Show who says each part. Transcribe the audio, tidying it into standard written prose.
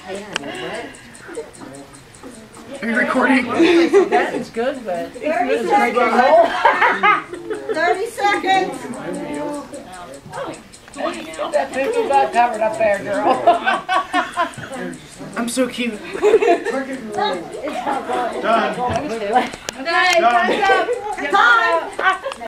Speaker 1: Are you recording?
Speaker 2: That is good, but
Speaker 3: 30 seconds. 30 seconds.
Speaker 2: that pimple got covered up there, girl.
Speaker 1: I'm so cute.
Speaker 4: Done.
Speaker 3: Time.